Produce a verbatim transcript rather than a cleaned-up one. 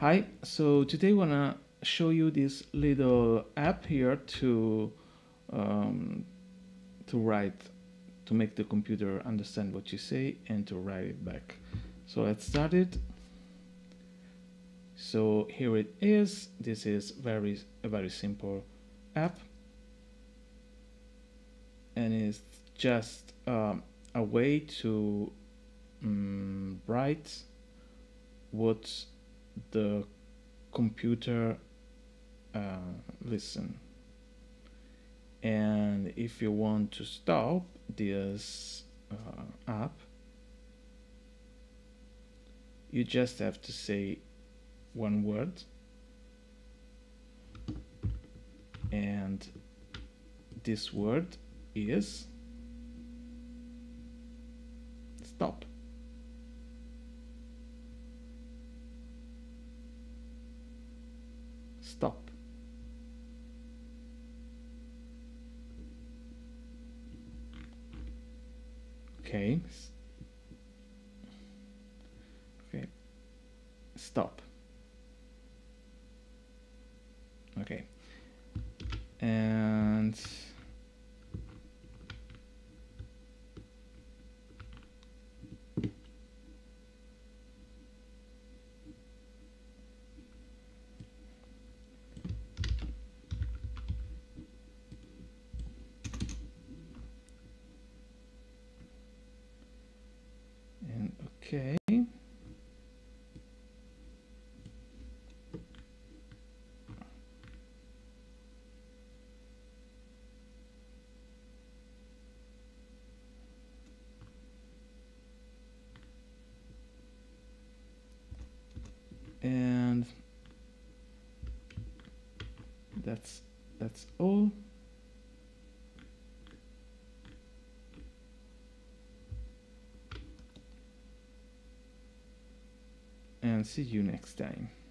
Hi, so today I wanna show you this little app here to um, to write, to make the computer understand what you say and to write it back. So let's start it. So here it is. This is very a very simple app, and it's just um, a way to um, write what the computer uh, listen. And if you want to stop this uh, app, you just have to say one word, and this word is stop. Stop. Okay. Okay. Stop. Okay. And and okay. And that's that's all. And see you next time.